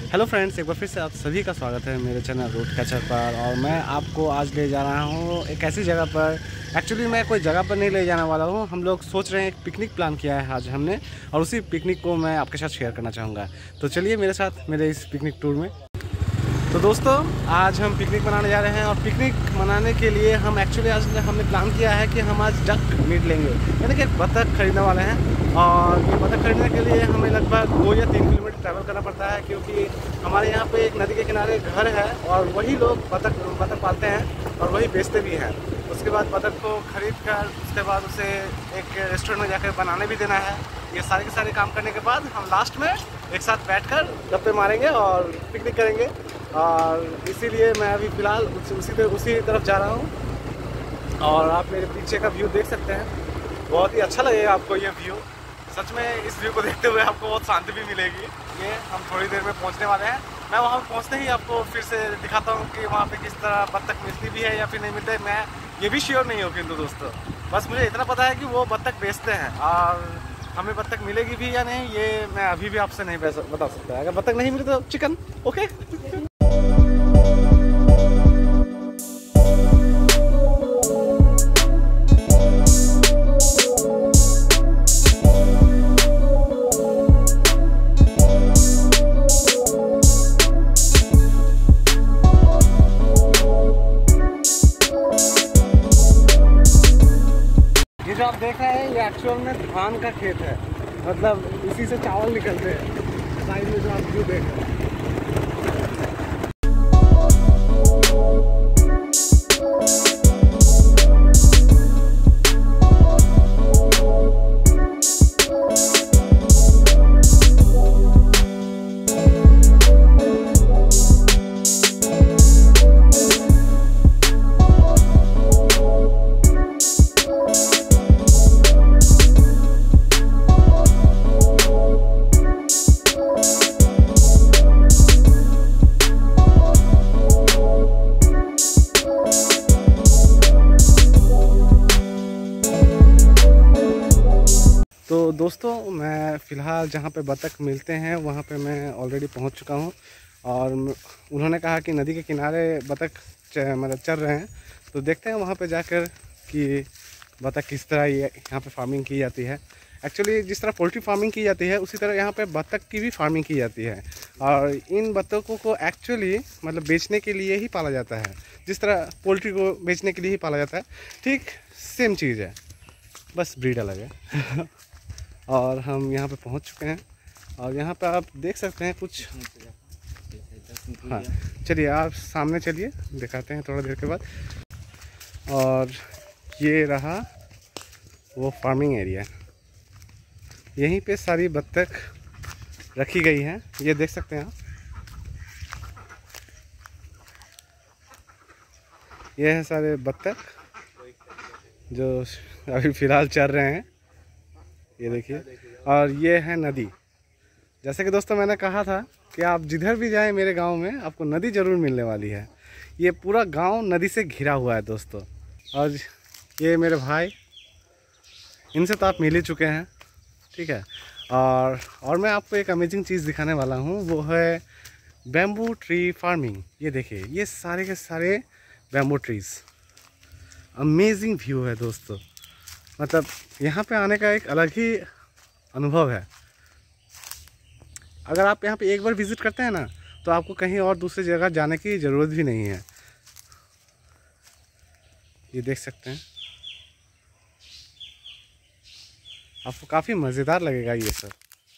Hello friends, एक बार फिर से आप सभी का स्वागत है मेरे चैनल रूट कैचर पर। और मैं आपको आज ले जा रहा हूँ एक ऐसी जगह पर। एक्चुअली मैं कोई जगह पर नहीं ले जाने वाला हूँ। हम लोग सोच रहे हैं, एक पिकनिक प्लान किया है आज हमने, और उसी पिकनिक को मैं आपके साथ शेयर करना चाहूँगा। तो चलिए मेरे साथ मेरे इस पिकनिक टूर में। तो दोस्तों, आज हम पिकनिक मनाने जा रहे हैं, और पिकनिक मनाने के लिए हम एक्चुअली आज हमने प्लान किया है कि हम आज डक मीट लेंगे, यानी कि एक बतख खरीदने वाले हैं। और ये बतख खरीदने के लिए हमें लगभग 2 या 3 किलोमीटर ट्रैवल करना पड़ता है, क्योंकि हमारे यहाँ पे एक नदी के किनारे घर है और वही लोग बतख पालते हैं और वही बेचते भी हैं। उसके बाद बतख को खरीद कर उसके बाद उसे एक रेस्टोरेंट में जाकर बनाने भी देना है। ये सारे के सारे काम करने के बाद हम लास्ट में एक साथ बैठकर गप्पे मारेंगे और पिकनिक करेंगे। और इसीलिए मैं अभी फ़िलहाल उसी तरफ जा रहा हूँ। और आप मेरे पीछे का व्यू देख सकते हैं, बहुत ही अच्छा लगेगा आपको ये व्यू। सच में इस व्यू को देखते हुए आपको बहुत शांति भी मिलेगी। ये हम थोड़ी देर में पहुँचने वाले हैं। मैं वहाँ पहुँचते ही आपको फिर से दिखाता हूँ कि वहाँ पे किस तरह बत्तख मिलती भी है या फिर नहीं मिलती है। मैं ये भी श्योर नहीं हूँ, किंतु दोस्तों बस मुझे इतना पता है कि वो बत्तख बेचते हैं, और हमें बत्तख मिलेगी भी या नहीं ये मैं अभी भी आपसे नहीं बता सकता। अगर बत्तख नहीं मिले तो चिकन ओके। जो आप देख रहे हैं ये एक्चुअल में धान का खेत है, मतलब इसी से चावल निकलते हैं। साइड में जो आप व्यू देख रहे हैं, तो दोस्तों मैं फ़िलहाल जहाँ पे बतख मिलते हैं वहाँ पे मैं ऑलरेडी पहुँच चुका हूँ। और उन्होंने कहा कि नदी के किनारे बतख मतलब चल रहे हैं, तो देखते हैं वहाँ पे जाकर कि बतख किस तरह यहाँ पे फार्मिंग की जाती है। एक्चुअली जिस तरह पोल्ट्री फार्मिंग की जाती है उसी तरह यहाँ पे बतख की भी फार्मिंग की जाती है। और इन बतखों को एक्चुअली मतलब बेचने के लिए ही पाला जाता है, जिस तरह पोल्ट्री को बेचने के लिए ही पाला जाता है, ठीक सेम चीज़ है, बस ब्रीड अलग है। और हम यहाँ पे पहुँच चुके हैं, और यहाँ पे आप देख सकते हैं कुछ। हाँ चलिए आप सामने चलिए, दिखाते हैं थोड़ा देर के बाद। और ये रहा वो फार्मिंग एरिया, यहीं पे सारी बत्तख रखी गई हैं, ये देख सकते हैं आप। ये हैं सारे बत्तख जो अभी फ़िलहाल चल रहे हैं, ये देखिए। और ये है नदी। जैसे कि दोस्तों मैंने कहा था कि आप जिधर भी जाएं मेरे गांव में आपको नदी ज़रूर मिलने वाली है। ये पूरा गांव नदी से घिरा हुआ है दोस्तों। और ये मेरे भाई, इनसे तो आप मिल ही चुके हैं, ठीक है। और मैं आपको एक अमेजिंग चीज़ दिखाने वाला हूँ, वो है बैम्बू ट्री फार्मिंग। ये देखिए, ये सारे के सारे बैम्बू ट्रीज़। अमेजिंग व्यू है दोस्तों, मतलब यहाँ पे आने का एक अलग ही अनुभव है। अगर आप यहाँ पे एक बार विज़िट करते हैं ना, तो आपको कहीं और दूसरी जगह जाने की ज़रूरत भी नहीं है। ये देख सकते हैं, आपको काफ़ी मज़ेदार लगेगा ये सब।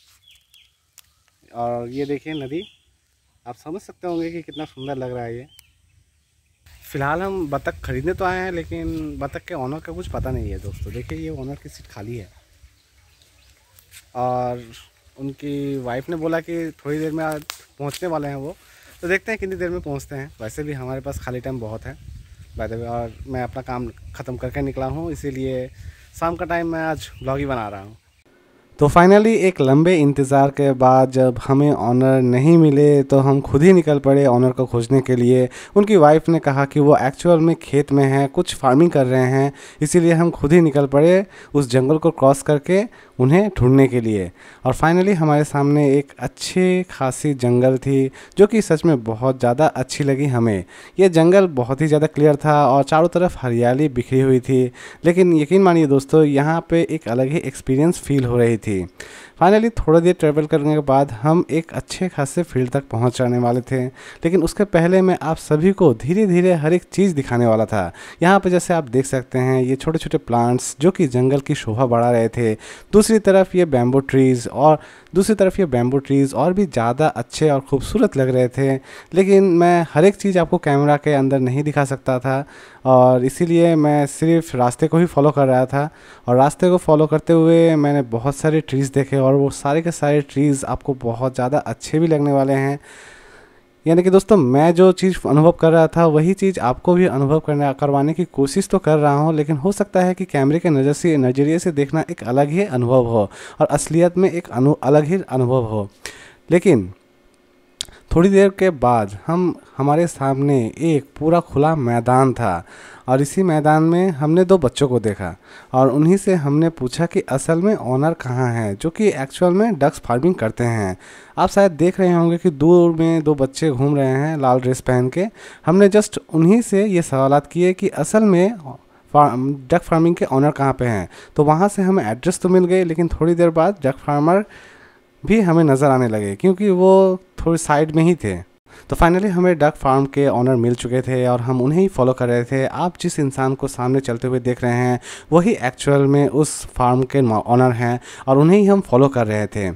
और ये देखिए नदी, आप समझ सकते होंगे कि कितना सुंदर लग रहा है ये। फ़िलहाल हम बतख खरीदने तो आए हैं, लेकिन बतख के ऑनर का कुछ पता नहीं है दोस्तों। देखिए ये ऑनर की सीट खाली है, और उनकी वाइफ ने बोला कि थोड़ी देर में आज पहुँचने वाले हैं वो, तो देखते हैं कितनी देर में पहुँचते हैं। वैसे भी हमारे पास खाली टाइम बहुत है बाय द वे, और मैं अपना काम ख़त्म करके निकला हूँ, इसीलिए शाम का टाइम मैं आज ब्लॉग ही बना रहा हूँ। तो फाइनली एक लंबे इंतज़ार के बाद जब हमें ऑनर नहीं मिले तो हम खुद ही निकल पड़े ऑनर को खोजने के लिए। उनकी वाइफ ने कहा कि वो एक्चुअल में खेत में हैं, कुछ फार्मिंग कर रहे हैं, इसीलिए हम खुद ही निकल पड़े उस जंगल को क्रॉस करके उन्हें ढूंढने के लिए। और फाइनली हमारे सामने एक अच्छी खासी जंगल थी जो कि सच में बहुत ज़्यादा अच्छी लगी हमें। ये जंगल बहुत ही ज़्यादा क्लियर था और चारों तरफ हरियाली बिखरी हुई थी, लेकिन यकीन मानिए दोस्तों यहाँ पे एक अलग ही एक्सपीरियंस फील हो रही थी। फाइनली थोड़ा देर ट्रैवल करने के बाद हम एक अच्छे खासे फील्ड तक पहुंच जाने वाले थे, लेकिन उसके पहले मैं आप सभी को धीरे धीरे हर एक चीज़ दिखाने वाला था। यहाँ पे जैसे आप देख सकते हैं ये छोटे छोटे प्लांट्स जो कि जंगल की शोभा बढ़ा रहे थे। दूसरी तरफ ये बैम्बू ट्रीज़ और भी ज़्यादा अच्छे और खूबसूरत लग रहे थे, लेकिन मैं हर एक चीज़ आपको कैमरा के अंदर नहीं दिखा सकता था और इसीलिए मैं सिर्फ रास्ते को ही फॉलो कर रहा था। और रास्ते को फॉलो करते हुए मैंने बहुत सारे ट्रीज़ देखे और वो सारे के सारे ट्रीज़ आपको बहुत ज़्यादा अच्छे भी लगने वाले हैं। यानी कि दोस्तों मैं जो चीज़ अनुभव कर रहा था वही चीज़ आपको भी अनुभव करवाने की कोशिश तो कर रहा हूँ, लेकिन हो सकता है कि कैमरे के नज़रिए से देखना एक अलग ही अनुभव हो और असलियत में एक अलग ही अनुभव हो। लेकिन थोड़ी देर के बाद हमारे सामने एक पूरा खुला मैदान था और इसी मैदान में हमने दो बच्चों को देखा और उन्हीं से हमने पूछा कि असल में ओनर कहाँ हैं, जो कि एक्चुअल में डक्स फार्मिंग करते हैं। आप शायद देख रहे होंगे कि दूर में दो बच्चे घूम रहे हैं लाल ड्रेस पहन के। हमने जस्ट उन्हीं से ये सवालात किए कि असल में डक फार्मिंग के ओनर कहाँ पे हैं। तो वहाँ से हमें एड्रेस तो मिल गई, लेकिन थोड़ी देर बाद डक फार्मर भी हमें नज़र आने लगे क्योंकि वो थोड़ी साइड में ही थे। तो फाइनली हमें डक फार्म के ऑनर मिल चुके थे और हम उन्हें ही फॉलो कर रहे थे। आप जिस इंसान को सामने चलते हुए देख रहे हैं वही एक्चुअल में उस फार्म के ऑनर हैं और उन्हें ही हम फॉलो कर रहे थे।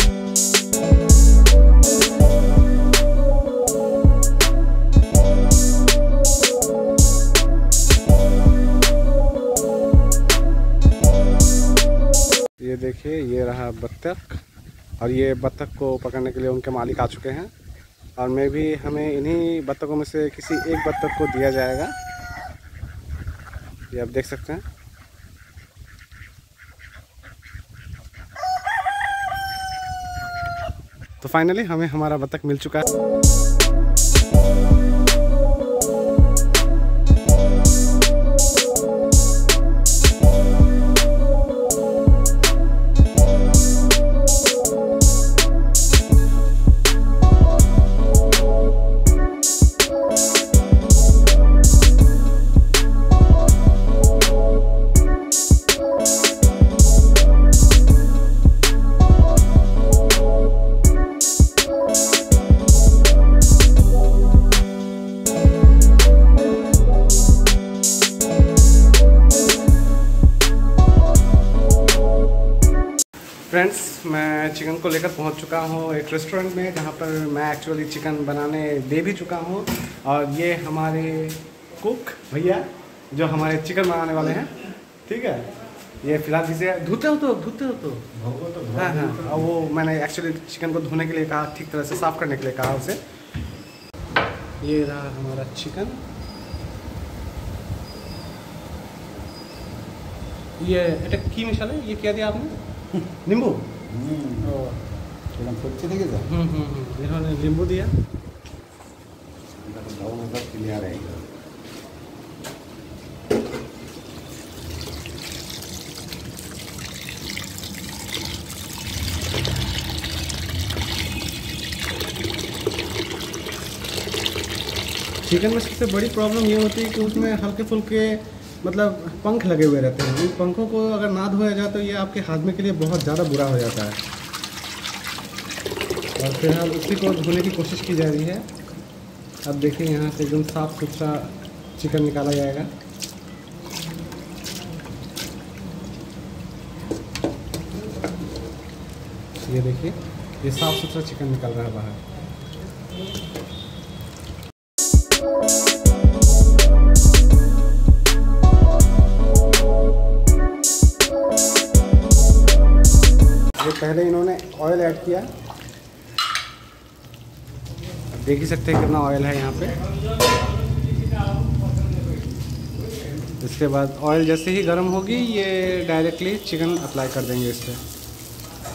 ये देखिए ये रहा बत्तख और ये बत्तख को पकड़ने के लिए उनके मालिक आ चुके हैं और हमें इन्हीं बत्तखों में से किसी एक बत्तख को दिया जाएगा। ये आप देख सकते हैं। तो फाइनली हमें हमारा बत्तख मिल चुका है। फ्रेंड्स, मैं चिकन को लेकर पहुंच चुका हूं एक रेस्टोरेंट में जहां पर मैं एक्चुअली चिकन बनाने दे भी चुका हूं और ये हमारे कुक भैया जो हमारे चिकन बनाने वाले हैं, ठीक है। ये फिलहाल जिसे धोते हो तो हाँ हाँ, और वो मैंने एक्चुअली चिकन को धोने के लिए कहा, ठीक तरह से साफ़ करने के लिए कहा उसे। ये रहा हमारा चिकन। ये এটা কি মিশালে? ये क्या दिया आपने? नींबू। इन्होंने नींबू दिया। चिकन में सबसे बड़ी प्रॉब्लम ये होती है कि उसमें हल्के फुल्के मतलब पंख लगे हुए रहते हैं। इन पंखों को अगर ना धोया जाए तो ये आपके हाजमे के लिए बहुत ज़्यादा बुरा हो जाता है और फिलहाल उसी को धोने की कोशिश की जा रही है। अब देखिए यहाँ से एकदम साफ़ सुथरा चिकन निकाला जाएगा। ये देखिए ये साफ़ सुथरा चिकन निकल रहा है बाहर। पहले इन्होंने ऑयल ऐड किया, देख ही सकते हैं कितना ऑयल है यहाँ पे। इसके बाद ऑयल जैसे ही गर्म होगी ये डायरेक्टली चिकन अप्लाई कर देंगे इस पर।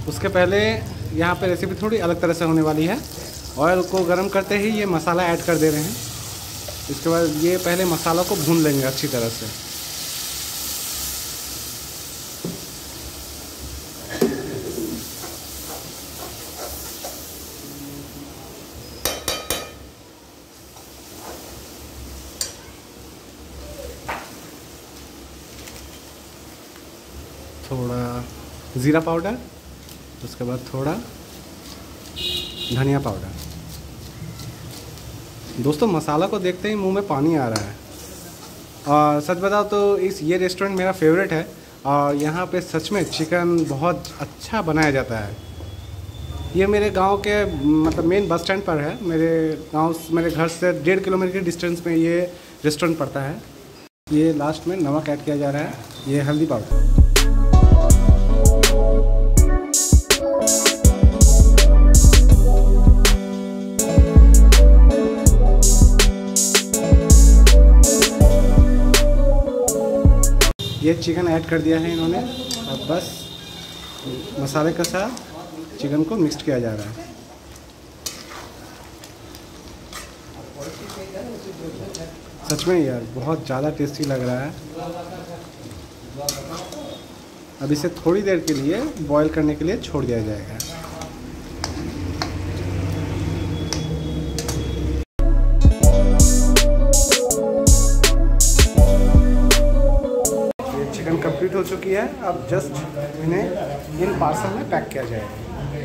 उसके पहले यहाँ पे रेसिपी थोड़ी अलग तरह से होने वाली है। ऑयल को गर्म करते ही ये मसाला ऐड कर दे रहे हैं। इसके बाद ये पहले मसाला को भून लेंगे अच्छी तरह से। थोड़ा ज़ीरा पाउडर, उसके बाद थोड़ा धनिया पाउडर। दोस्तों मसाला को देखते ही मुंह में पानी आ रहा है। और सच बताओ तो ये रेस्टोरेंट मेरा फेवरेट है और यहाँ पे सच में चिकन बहुत अच्छा बनाया जाता है। ये मेरे गांव के मतलब मेन बस स्टैंड पर है। मेरे घर से 1.5 किलोमीटर के डिस्टेंस में ये रेस्टोरेंट पड़ता है। ये लास्ट में नमक ऐड किया जा रहा है, ये हल्दी पाउडर। ये चिकन ऐड कर दिया है इन्होंने। अब बस मसाले के साथ चिकन को मिक्स किया जा रहा है। सच में यार बहुत ज़्यादा टेस्टी लग रहा है। अब इसे थोड़ी देर के लिए बॉईल करने के लिए छोड़ दिया जाएगा। चिकन कंप्लीट हो चुकी है। अब जस्ट इन्हें इन पार्सल में पैक किया जाएगा।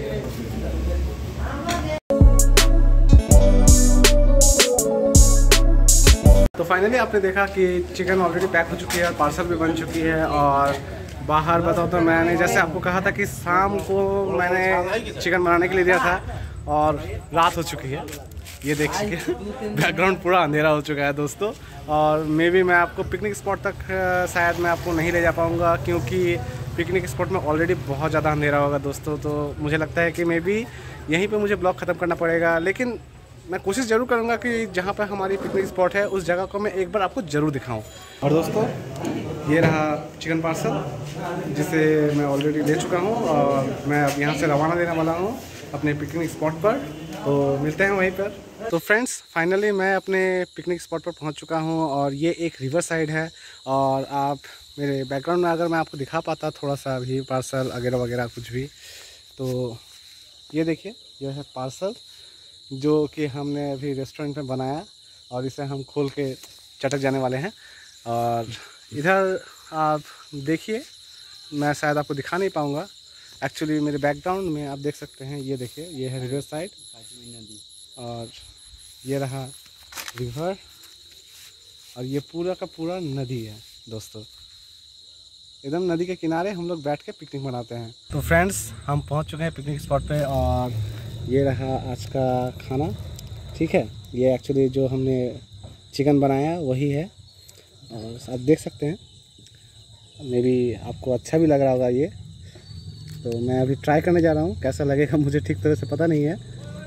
तो फाइनली आपने देखा कि चिकन ऑलरेडी पैक हो चुकी है, पार्सल भी बन चुकी है। और बाहर बताओ तो मैंने जैसे आपको कहा था कि शाम को मैंने चिकन बनाने के लिए दिया था और रात हो चुकी है। ये देख सके बैकग्राउंड पूरा अंधेरा हो चुका है दोस्तों। और मैं आपको पिकनिक स्पॉट तक शायद मैं आपको नहीं ले जा पाऊँगा, क्योंकि पिकनिक स्पॉट में ऑलरेडी बहुत ज़्यादा अंधेरा होगा दोस्तों। तो मुझे लगता है कि यहीं पे मुझे ब्लॉग ख़त्म करना पड़ेगा। लेकिन मैं कोशिश ज़रूर करूँगा कि जहाँ पर हमारी पिकनिक स्पॉट है उस जगह को मैं एक बार आपको ज़रूर दिखाऊँ। और दोस्तों ये रहा चिकन पार्सल जिसे मैं ऑलरेडी ले चुका हूँ और मैं अब यहाँ से रवाना देने वाला हूँ अपने पिकनिक स्पॉट पर। तो मिलते हैं वहीं पर। तो फ्रेंड्स फाइनली मैं अपने पिकनिक स्पॉट पर पहुँच चुका हूँ और ये एक रिवर साइड है। और आप मेरे बैकग्राउंड में अगर मैं आपको दिखा पाता थोड़ा सा भी पार्सल वगैरह वगैरह कुछ भी, तो ये देखिए यह है पार्सल जो कि हमने अभी रेस्टोरेंट में बनाया और इसे हम खोल के चटक जाने वाले हैं। और इधर आप देखिए, मैं शायद आपको दिखा नहीं पाऊँगा एक्चुअली मेरे बैकग्राउंड में आप देख सकते हैं। ये देखिए ये है रिवर साइड और ये रहा रिवर और ये पूरा का पूरा नदी है दोस्तों। एकदम नदी के किनारे हम लोग बैठ के पिकनिक मनाते हैं। तो फ्रेंड्स हम पहुंच चुके हैं पिकनिक स्पॉट पे और ये रहा आज का खाना। ठीक है, ये एक्चुअली जो हमने चिकन बनाया वही है और आप देख सकते हैं। मे बी आपको अच्छा भी लग रहा होगा ये। तो मैं अभी ट्राई करने जा रहा हूँ, कैसा लगेगा मुझे ठीक तरह से पता नहीं है।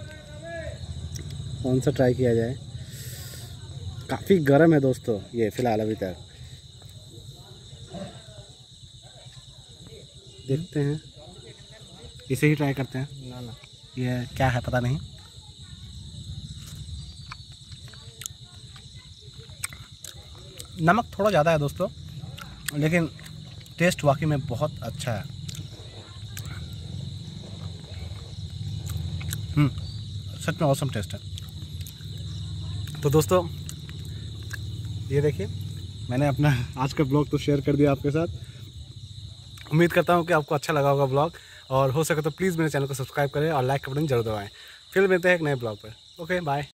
कौन सा ट्राई किया जाए। काफ़ी गर्म है दोस्तों ये फ़िलहाल अभी तक। देखते हैं, इसे ही ट्राई करते हैं। ना ये क्या है पता नहीं। नमक थोड़ा ज़्यादा है दोस्तों, लेकिन टेस्ट वाकई में बहुत अच्छा है। सच में ऑसम टेस्ट है। तो दोस्तों ये देखिए मैंने अपना आज का ब्लॉग तो शेयर कर दिया आपके साथ। उम्मीद करता हूँ कि आपको अच्छा लगा होगा ब्लॉग, और हो सके तो प्लीज़ मेरे चैनल को सब्सक्राइब करें और लाइक का बटन जरूर दबाएं। फिर मिलते हैं एक नए ब्लॉग पर। Okay bye.